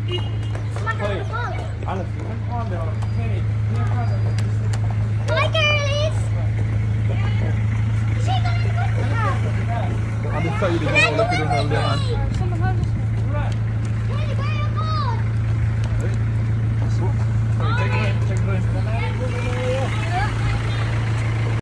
Alles gut. Hi, girlies! I'll just tell you to go look at this over there, man.